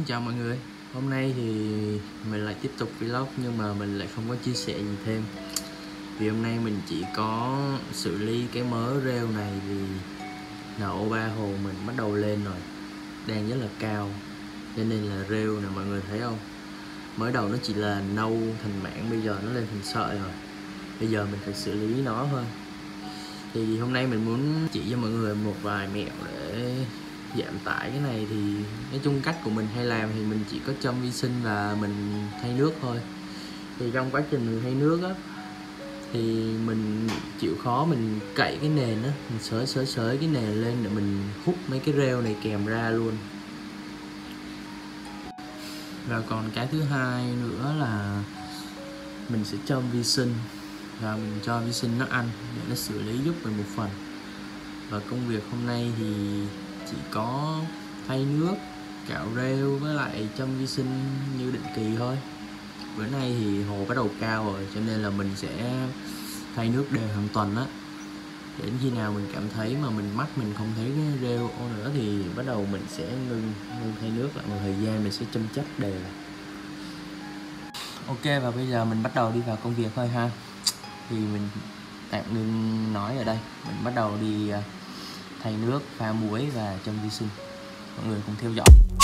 chào mọi người. Hôm nay thì mình lại tiếp tục vlog nhưng mà mình lại không có chia sẻ gì thêm. Vì hôm nay mình chỉ có xử lý cái mớ rêu này vì NO3 hồ mình bắt đầu lên rồi, đang rất là cao, cho nên là rêu nè mọi người thấy không? Mới đầu nó chỉ là nâu thành mảng, bây giờ nó lên thành sợi rồi. Bây giờ mình phải xử lý nó thôi. Thì hôm nay mình muốn chỉ cho mọi người một vài mẹo để giảm tải cái này. Thì nói chung cách của mình hay làm thì mình chỉ có châm vi sinh và mình thay nước thôi. Thì trong quá trình mình thay nước á thì mình chịu khó mình cậy cái nền á, mình xới cái nền lên để mình hút mấy cái rêu này kèm ra luôn. Và còn cái thứ hai nữa là mình sẽ châm vi sinh và mình cho vi sinh nó ăn để nó xử lý giúp mình một phần. Và công việc hôm nay thì chỉ có thay nước, cạo rêu với lại châm vi sinh như định kỳ thôi. Bữa nay thì hồ bắt đầu cao rồi cho nên là mình sẽ thay nước đều hàng tuần á. Đến khi nào mình cảm thấy mà mắt mình không thấy cái rêu nữa thì bắt đầu mình sẽ ngưng thay nước lại một thời gian, mình sẽ chăm chắc đều. Ok, và bây giờ mình bắt đầu đi vào công việc thôi ha. Thì mình tạm ngưng nói ở đây, mình bắt đầu đi thay nước, pha muối và châm vi sinh. Mọi người cùng theo dõi.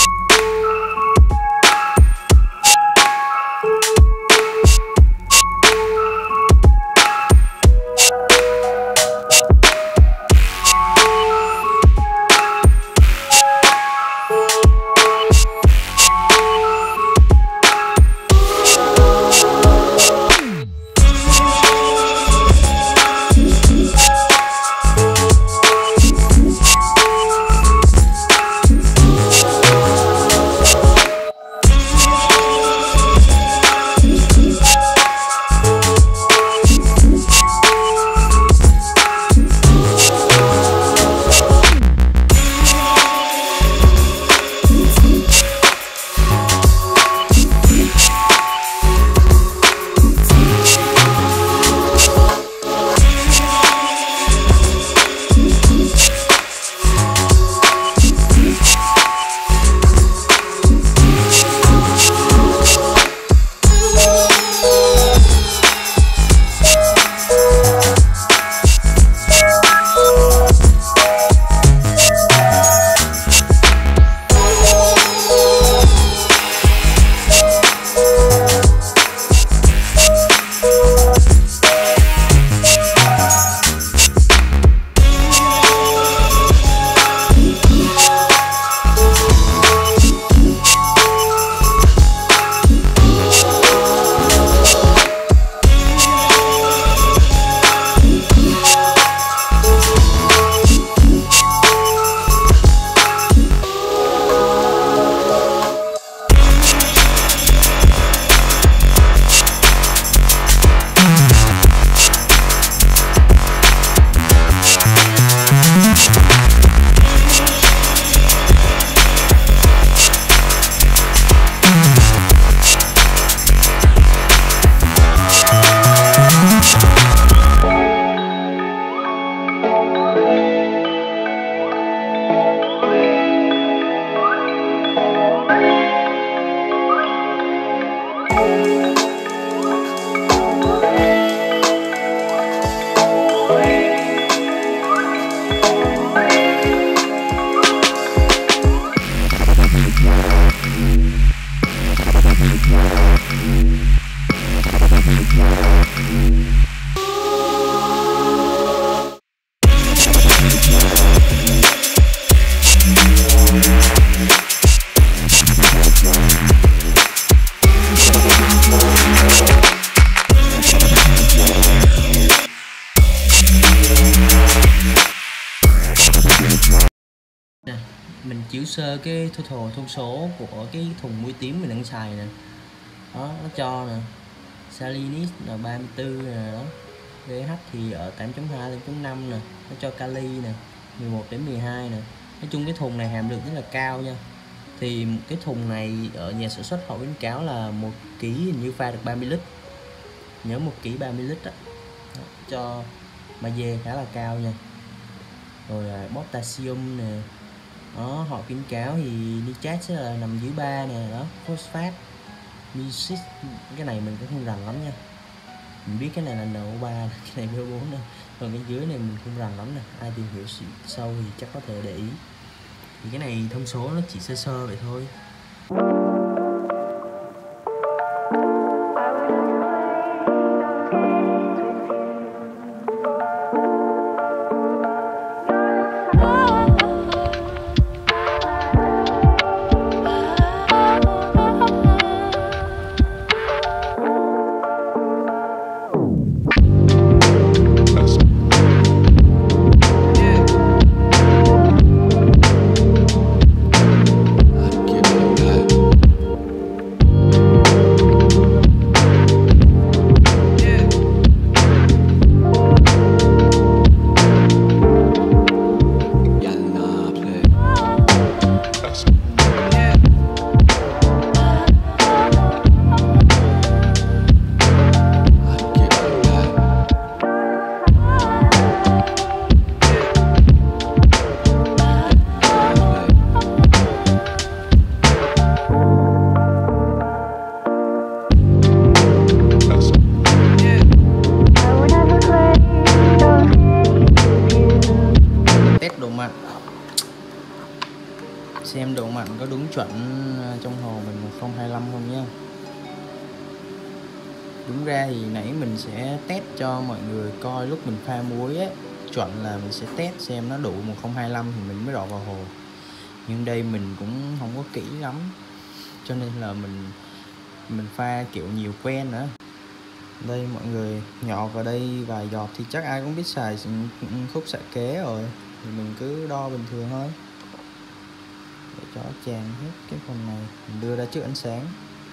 Mình chiếu sơ cái thông số của cái thùng muối tím mình đang xài nè. Đó, nó cho nè salinit là 34 nè, đó. pH thì ở 8.2 đến 8.5 nè. Nó cho kali nè 11 đến 12 nè. Nói chung cái thùng này hàm lượng rất là cao nha. Thì cái thùng này ở nhà sản xuất họ khuyến cáo là 1 kg hình như pha được 30 lít. Nhớ 1 kg 30 lít đó. Cho magie khá là cao nha. Rồi potassium nè, Đó, họ khuyến cáo thì nitrat sẽ là nằm dưới 3 nè, đó, phosphat, nitrate, cái này mình cũng không rành lắm nha. Mình biết cái này là NO3, cái này NO4 nè, còn cái dưới này mình không rành lắm nè. Ai tìm hiểu sâu thì chắc có thể để ý. Thì cái này thông số nó chỉ sơ sơ vậy thôi. Độ mặn, xem độ mặn có đúng chuẩn trong hồ mình 025 không nhá. Đúng ra thì nãy mình sẽ test cho mọi người coi lúc mình pha muối á, chuẩn là mình sẽ test xem nó đủ 1025 thì mình mới đổ vào hồ. Nhưng đây mình cũng không có kỹ lắm, cho nên là mình pha kiểu nhiều quen nữa. Đây mọi người, nhọt vào đây vài giọt thì chắc ai cũng biết xài khúc xạ kế rồi, thì mình cứ đo bình thường thôi để cho tràn hết cái phần này, mình đưa ra trước ánh sáng.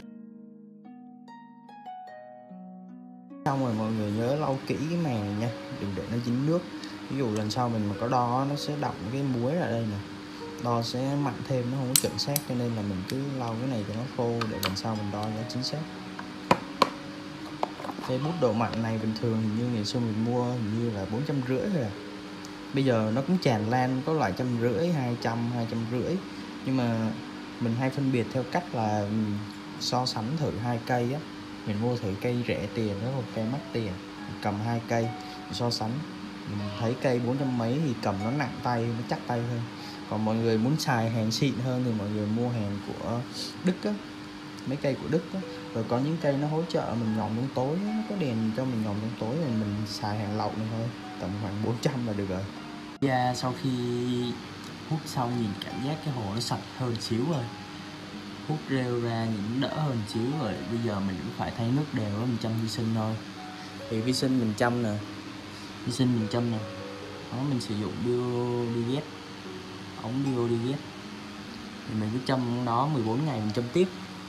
Xong rồi mọi người nhớ lau kỹ cái màng này nha, đừng để nó dính nước. Ví dụ lần sau mình mà có đo nó sẽ đọng cái muối ở đây nè, đo sẽ mặn thêm, nó không có chuẩn xác, cho nên là mình cứ lau cái này cho nó khô để lần sau mình đo nó chính xác. Cái bút độ mặn này bình thường như ngày xưa mình mua hình như là 450 rồi à. Bây giờ nó cũng tràn lan, có loại 150, 200, 250. Nhưng mà mình hay phân biệt theo cách là so sánh thử hai cây á. Mình mua thử cây rẻ tiền với một cây mắc tiền, mình cầm hai cây mình so sánh, mình thấy cây 400 mấy thì cầm nó nặng tay, nó chắc tay hơn. Còn mọi người muốn xài hàng xịn hơn thì mọi người mua hàng của Đức á, mấy cây của Đức á. Rồi có những cây nó hỗ trợ mình nhòm trong tối, nó có đèn cho mình nhòm trong tối, rồi mình xài hàng lậu này thôi, tầm khoảng 400 là được rồi. Sau khi hút xong nhìn cảm giác cái hồ nó sạch hơn xíu rồi, hút rêu ra nhìn đỡ hơn xíu rồi. Bây giờ mình cũng phải thay nước đều, mình chăm vi sinh thôi. Thì vi sinh mình chăm nè, đó, mình sử dụng biodiget, ống biodiget, thì mình cứ chăm đó 14 ngày mình chăm tiếp.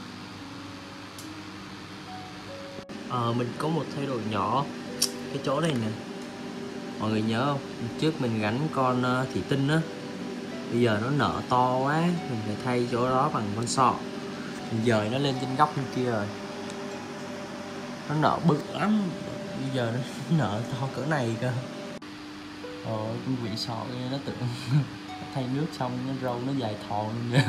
Mình có một thay đổi nhỏ cái chỗ này nè, mọi người nhớ không? Trước mình gắn con thủy tinh á, bây giờ nó nở to quá, mình phải thay chỗ đó bằng con sọ. Mình dời nó lên trên góc bên kia rồi, nó nở bự lắm, bây giờ nó nở to cỡ này cơ. Con quỷ sọ nó tưởng thay nước xong nó râu nó dài thòn luôn nha.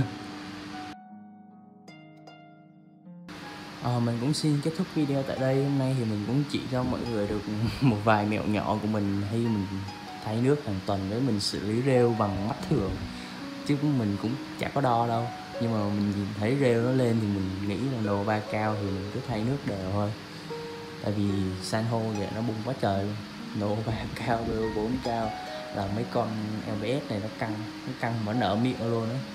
Mình cũng xin kết thúc video tại đây. Hôm nay thì mình cũng chỉ cho mọi người được một vài mẹo nhỏ của mình khi mình thay nước hàng tuần, với mình xử lý rêu bằng mắt thường, chứ mình cũng chả có đo đâu. Nhưng mà mình nhìn thấy rêu nó lên thì mình nghĩ là NO3 cao thì mình cứ thay nước đều thôi. Tại vì san hô vậy nó bung quá trời luôn, NO3 cao, NO4 cao là mấy con LBS này nó căng mà nở miệng luôn á.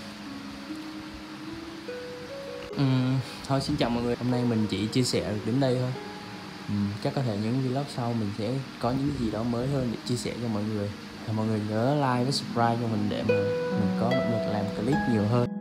Thôi xin chào mọi người, hôm nay mình chỉ chia sẻ được đến đây thôi. Chắc có thể những vlog sau mình sẽ có những gì đó mới hơn để chia sẻ cho mọi người. Mọi người nhớ like với subscribe cho mình để mà mình có động lực làm clip nhiều hơn.